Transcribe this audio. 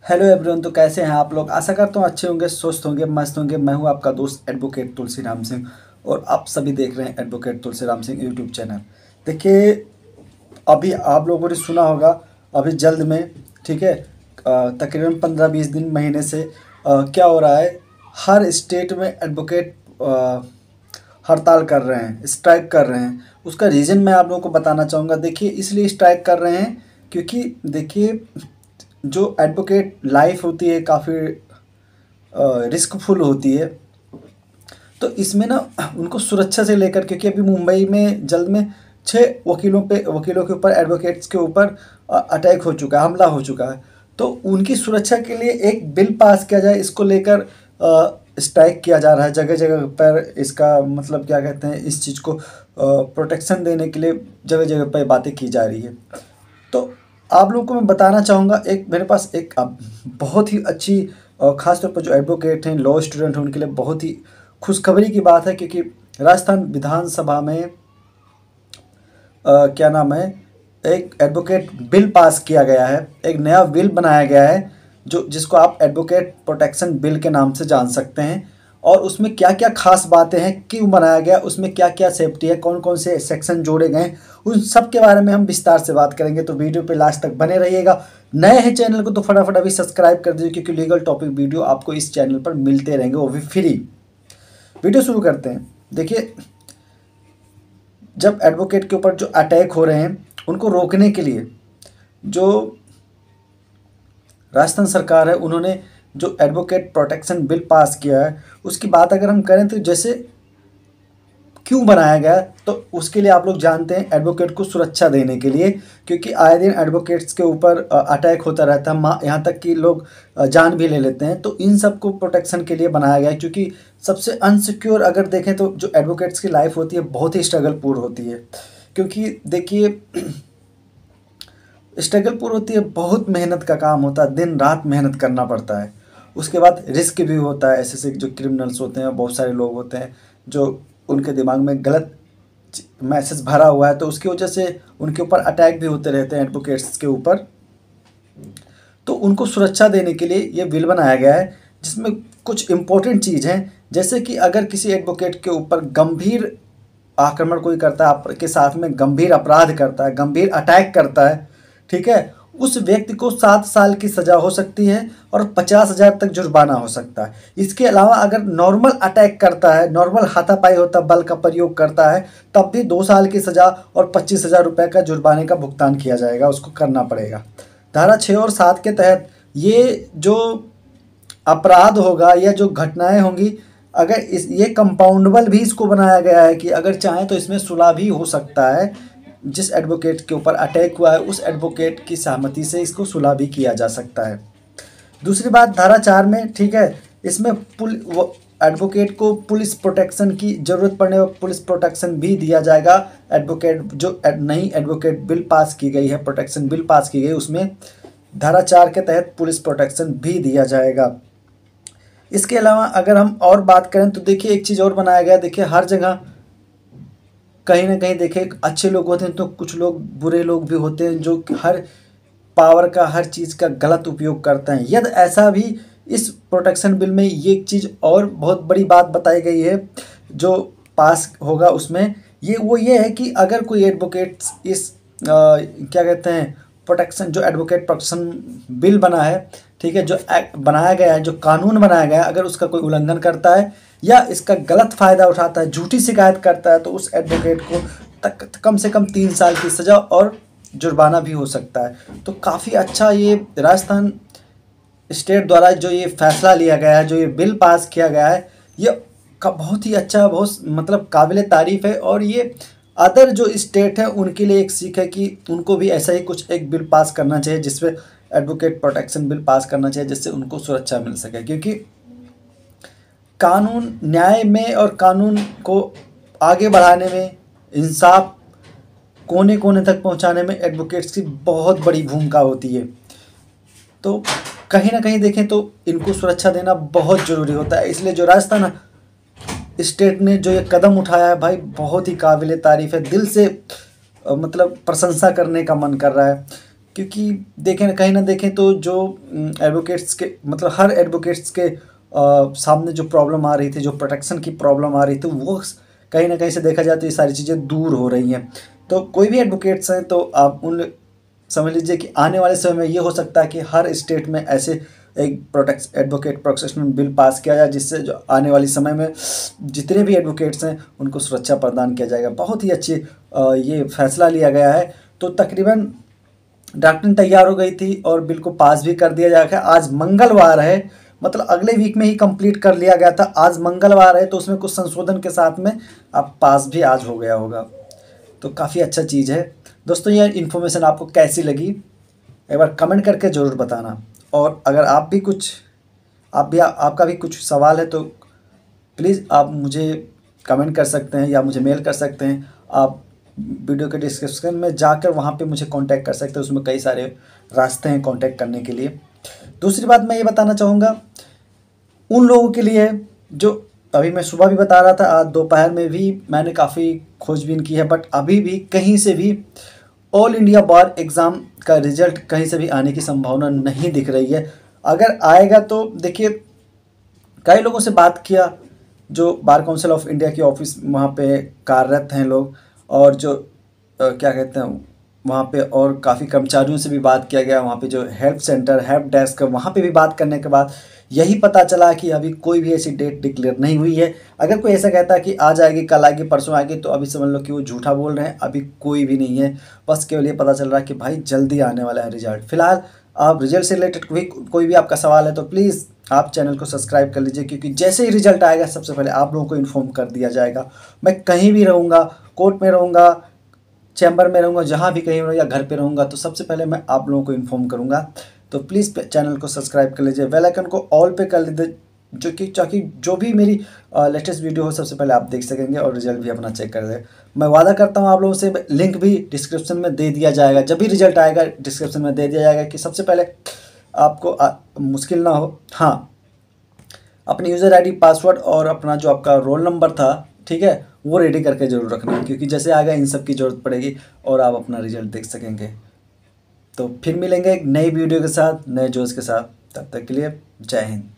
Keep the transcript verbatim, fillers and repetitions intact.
Hello everyone. तो कैसे हैं आप लोग? आशा करता हूँ अच्छे होंगे, स्वस्थ होंगे, मस्त होंगे। मैं हूँ आपका दोस्त एडवोकेट तुलसीराम सिंह और आप सभी देख रहे हैं advocate Tulsiram Singh YouTube channel. देखिए, अभी आप लोगों ने सुना होगा, अभी जल्द में, ठीक है, अ, तकरीबन पंद्रह बीस दिन महीने से अ, क्या हो रहा है, हर स्टेट में एडवोकेट अ, हड़ताल कर रहे हैं, स्ट्राइक कर रहे हैं। उसका रीज़न मैं आप लोगों को बताना चाहूँगा। देखिए, इसलिए स्ट्राइक कर रहे हैं क्योंकि देखिए, जो एडवोकेट लाइफ होती है काफ़ी रिस्कफुल होती है। तो इसमें ना उनको सुरक्षा से लेकर, क्योंकि अभी मुंबई में जल्द में छः वकीलों पे वकीलों के ऊपर, एडवोकेट्स के ऊपर अटैक हो चुका है, हमला हो चुका है। तो उनकी सुरक्षा के लिए एक बिल पास किया जाए, इसको लेकर स्ट्राइक किया जा रहा है जगह जगह पर। इसका मतलब क्या कहते हैं, इस चीज़ को प्रोटेक्शन देने के लिए जगह जगह पर बातें की जा रही है। तो आप लोगों को मैं बताना चाहूँगा, एक मेरे पास एक अब बहुत ही अच्छी और ख़ास तौर पर जो एडवोकेट हैं, लॉ स्टूडेंट हैं, उनके लिए बहुत ही खुशखबरी की बात है, क्योंकि राजस्थान विधानसभा में अ, क्या नाम है, एक एडवोकेट बिल पास किया गया है। एक नया बिल बनाया गया है जो जिसको आप एडवोकेट प्रोटेक्शन बिल के नाम से जान सकते हैं। और उसमें क्या क्या खास बातें हैं, क्यों बनाया गया, उसमें क्या क्या सेफ्टी है, कौन कौन से सेक्शन जोड़े गए हैं, उन सब के बारे में हम विस्तार से बात करेंगे। तो वीडियो पे लास्ट तक बने रहिएगा। नए हैं चैनल को तो फटाफट अभी सब्सक्राइब कर दीजिए, क्योंकि लीगल टॉपिक वीडियो आपको इस चैनल पर मिलते रहेंगे, वो भी फ्री। वीडियो शुरू करते हैं। देखिए, जब एडवोकेट के ऊपर जो अटैक हो रहे हैं, उनको रोकने के लिए जो राजस्थान सरकार है, उन्होंने जो एडवोकेट प्रोटेक्शन बिल पास किया है, उसकी बात अगर हम करें तो जैसे क्यों बनाया गया, तो उसके लिए आप लोग जानते हैं, एडवोकेट को सुरक्षा देने के लिए। क्योंकि आए दिन एडवोकेट्स के ऊपर अटैक होता रहता है, माँ यहाँ तक कि लोग अ, जान भी ले लेते हैं। तो इन सब को प्रोटेक्शन के लिए बनाया गया है। क्योंकि सबसे अनसिक्योर अगर देखें तो जो एडवोकेट्स की लाइफ होती है, बहुत ही स्ट्रगलपूर्ण होती है। क्योंकि देखिए, स्ट्रगलपुर होती है, बहुत मेहनत का काम होता है, दिन रात मेहनत करना पड़ता है। उसके बाद रिस्क भी होता है। ऐसे ऐसे जो क्रिमिनल्स होते हैं, बहुत सारे लोग होते हैं जो उनके दिमाग में गलत मैसेज भरा हुआ है, तो उसकी वजह से उनके ऊपर अटैक भी होते रहते हैं, एडवोकेट्स के ऊपर। तो उनको सुरक्षा देने के लिए ये बिल बनाया गया है, जिसमें कुछ इम्पोर्टेंट चीज़ हैं। जैसे कि अगर किसी एडवोकेट के ऊपर गंभीर आक्रमण कोई करता है, आपके साथ में गंभीर अपराध करता है, गंभीर अटैक करता है, ठीक है, उस व्यक्ति को सात साल की सज़ा हो सकती है और पचास हज़ार तक जुर्माना हो सकता है। इसके अलावा अगर नॉर्मल अटैक करता है, नॉर्मल हाथापाई होता है, बल का प्रयोग करता है, तब भी दो साल की सज़ा और पच्चीस हज़ार रुपये का जुर्माने का भुगतान किया जाएगा, उसको करना पड़ेगा। धारा छः और सात के तहत ये जो अपराध होगा या जो घटनाएं होंगी, अगर इस ये कंपाउंडेबल भी इसको बनाया गया है कि अगर चाहें तो इसमें सुलह भी हो सकता है। जिस एडवोकेट के ऊपर अटैक हुआ है, उस एडवोकेट की सहमति से इसको सुलह भी किया जा सकता है। दूसरी बात, धारा चार में, ठीक है, इसमें पुल वो एडवोकेट को पुलिस प्रोटेक्शन की ज़रूरत पड़ने पर पुलिस प्रोटेक्शन भी दिया जाएगा। एडवोकेट जो एड, नई एडवोकेट बिल पास की गई है, प्रोटेक्शन बिल पास की गई, उसमें धारा चार के तहत पुलिस प्रोटेक्शन भी दिया जाएगा। इसके अलावा अगर हम और बात करें तो देखिए, एक चीज़ और बनाया गया। देखिए, हर जगह कहीं ना कहीं देखिए अच्छे लोग होते हैं, तो कुछ लोग बुरे लोग भी होते हैं जो हर पावर का, हर चीज़ का गलत उपयोग करते हैं। यदि ऐसा भी इस प्रोटेक्शन बिल में ये एक चीज़ और बहुत बड़ी बात बताई गई है जो पास होगा, उसमें ये वो ये है कि अगर कोई एडवोकेट इस आ, क्या कहते हैं, प्रोटेक्शन जो एडवोकेट प्रोटेक्शन बिल बना है, ठीक है, जो एक्ट बनाया गया है, जो कानून बनाया गया है, अगर उसका कोई उल्लंघन करता है या इसका गलत फ़ायदा उठाता है, झूठी शिकायत करता है, तो उस एडवोकेट को तक कम से कम तीन साल की सज़ा और जुर्माना भी हो सकता है। तो काफ़ी अच्छा ये राजस्थान स्टेट द्वारा जो ये फैसला लिया गया है, जो ये बिल पास किया गया है, ये का बहुत ही अच्छा, बहुत मतलब काबिल तारीफ़ है। और ये अदर जो स्टेट है उनके लिए एक सीख है कि उनको भी ऐसा ही कुछ एक बिल पास करना चाहिए, जिसमें एडवोकेट प्रोटेक्शन बिल पास करना चाहिए, जिससे उनको सुरक्षा मिल सके। क्योंकि कानून न्याय में और कानून को आगे बढ़ाने में, इंसाफ कोने कोने तक पहुंचाने में एडवोकेट्स की बहुत बड़ी भूमिका होती है। तो कहीं ना कहीं देखें तो इनको सुरक्षा देना बहुत ज़रूरी होता है। इसलिए जो राजस्थान स्टेट ने जो ये कदम उठाया है भाई, बहुत ही काबिल तारीफ़ है। दिल से मतलब प्रशंसा करने का मन कर रहा है। क्योंकि देखें कहीं ना देखें तो जो एडवोकेट्स के मतलब हर एडवोकेट्स के आ, सामने जो प्रॉब्लम आ रही थी, जो प्रोटेक्शन की प्रॉब्लम आ रही थी, वो कहीं ना कहीं से देखा जाए तो ये सारी चीज़ें दूर हो रही हैं। तो कोई भी एडवोकेट्स हैं तो आप उन समझ लीजिए कि आने वाले समय में ये हो सकता है कि हर स्टेट में ऐसे एक protect advocate protection bill pass किया जाए, जिससे जो आने वाले समय में जितने भी एडवोकेट्स हैं उनको सुरक्षा प्रदान किया जाएगा। बहुत ही अच्छी ये फैसला लिया गया है। तो तकरीबन ड्राफ्टिंग तैयार हो गई थी और बिल को पास भी कर दिया जाएगा। आज मंगलवार है, मतलब अगले वीक में ही कंप्लीट कर लिया गया था। आज मंगलवार है तो उसमें कुछ संशोधन के साथ में अब पास भी आज हो गया होगा। तो काफ़ी अच्छा चीज़ है। दोस्तों ये इन्फॉर्मेशन आपको कैसी लगी एक बार कमेंट करके ज़रूर बताना। और अगर आप भी कुछ आप भी आपका भी कुछ सवाल है तो प्लीज़ आप मुझे कमेंट कर सकते हैं या मुझे मेल कर सकते हैं। आप वीडियो के डिस्क्रिप्शन में जाकर वहाँ पे मुझे कांटेक्ट कर सकते हैं, उसमें कई सारे रास्ते हैं कांटेक्ट करने के लिए। दूसरी बात मैं ये बताना चाहूँगा उन लोगों के लिए जो अभी मैं सुबह भी बता रहा था, आज दोपहर में भी मैंने काफ़ी खोजबीन की है, बट अभी भी कहीं से भी ऑल इंडिया बार एग्ज़ाम का रिज़ल्ट कहीं से भी आने की संभावना नहीं दिख रही है। अगर आएगा तो देखिए कई लोगों से बात किया जो बार काउंसिल ऑफ इंडिया की ऑफिस वहाँ पे कार्यरत हैं लोग, और जो आ, क्या कहते हैं वहाँ पे और काफ़ी कर्मचारियों से भी बात किया गया। वहाँ पे जो हेल्प सेंटर हेल्प डेस्क है वहाँ पे भी बात करने के बाद यही पता चला कि अभी कोई भी ऐसी डेट डिक्लेयर नहीं हुई है। अगर कोई ऐसा कहता है कि आज आएगी, कल आएगी, परसों आएगी, तो अभी समझ लो कि वो झूठा बोल रहे हैं। अभी कोई भी नहीं है, बस केवल ये पता चल रहा है कि भाई जल्दी आने वाला है रिजल्ट। फिलहाल आप रिजल्ट से रिलेटेड कोई कोई भी आपका सवाल है तो प्लीज़ आप चैनल को सब्सक्राइब कर लीजिए, क्योंकि जैसे ही रिजल्ट आएगा सबसे पहले आप लोगों को इन्फॉर्म कर दिया जाएगा। मैं कहीं भी रहूँगा, कोर्ट में रहूँगा, चैम्बर में रहूँगा, जहाँ भी कहीं या घर पे रहूँगा, तो सबसे पहले मैं आप लोगों को इन्फॉर्म करूँगा। तो प्लीज़ चैनल को सब्सक्राइब कर लीजिए, बेल आइकन को ऑल पे कर लीजिए, जो कि ताकि जो भी मेरी लेटेस्ट वीडियो हो सबसे पहले आप देख सकेंगे और रिजल्ट भी अपना चेक कर ले। मैं वादा करता हूँ आप लोगों से, लिंक भी डिस्क्रिप्शन में दे दिया जाएगा। जब भी रिजल्ट आएगा डिस्क्रिप्शन में दे दिया जाएगा कि सबसे पहले आपको आ, मुश्किल ना हो। हाँ, अपनी यूज़र आईडी पासवर्ड और अपना जो आपका रोल नंबर था, ठीक है, वो रेडी करके ज़रूर रखना, क्योंकि जैसे आएगा इन सब की ज़रूरत पड़ेगी और आप अपना रिजल्ट देख सकेंगे। तो फिर मिलेंगे एक नई वीडियो के साथ, नए जोश के साथ। तब तक के लिए जय हिंद।